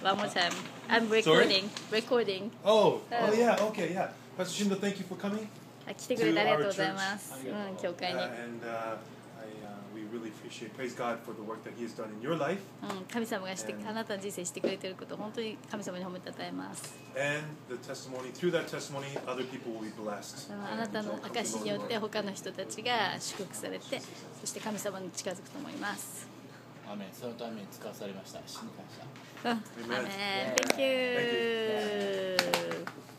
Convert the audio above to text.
One more time. I'm recording. Recording. Oh yeah, okay, yeah. Pastor Shindo, thank you for coming. 来てくれてありがとうございます。教会に。 We really appreciate, praise God for the work that He has done in your life. 神様がしてあなたの人生してくれていることを本当に神様に褒めたたえます。 And the testimony, through that testimony, other people will be blessed. あなたの証によって他の人たちが祝福されて、そして神様に近づくと思います。 アメン。そのために使わされました。信じました。 アメン。Thank you.